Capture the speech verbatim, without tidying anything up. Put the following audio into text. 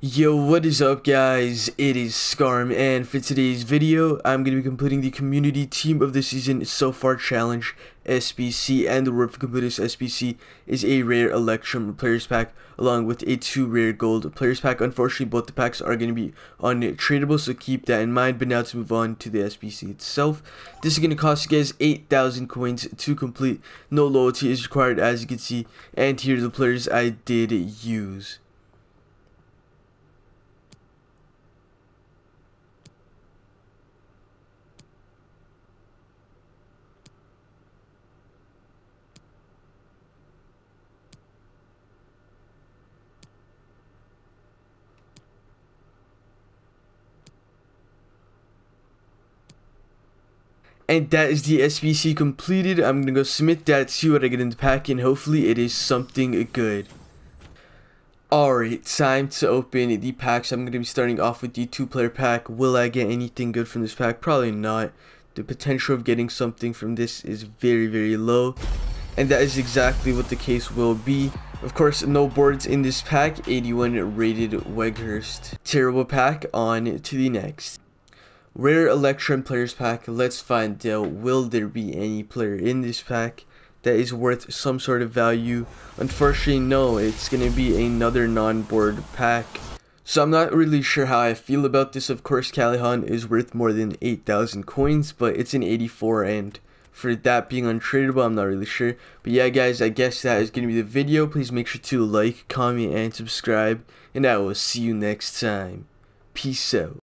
Yo, what is up guys? It is Scarm, and for today's video, I'm going to be completing the Community Team of the Season So Far Challenge S B C, and the reward for completing this S B C is a rare Electrum Players Pack, along with a two rare Gold Players Pack. Unfortunately, both the packs are going to be untradeable, so keep that in mind. But now to move on to the S B C itself. This is going to cost you guys eight thousand coins to complete. No loyalty is required, as you can see, and here are the players I did use. And that is the S B C completed. I'm gonna go submit that, see what I get in the pack, and hopefully it is something good. Alright, time to open the packs. I'm gonna be starting off with the two player pack. Will I get anything good from this pack? Probably not. The potential of getting something from this is very, very low. And that is exactly what the case will be. Of course, no boards in this pack. eighty-one rated Weghorst. Terrible pack. On to the next. Rare Electrum Players Pack. Let's find out, will there be any player in this pack that is worth some sort of value? Unfortunately, no. It's going to be another non-board pack. So I'm not really sure how I feel about this. Of course, Callahan is worth more than eight thousand coins, but it's an eighty-four, and for that being untradeable, I'm not really sure. But yeah, guys, I guess that is going to be the video. Please make sure to like, comment, and subscribe, and I will see you next time. Peace out.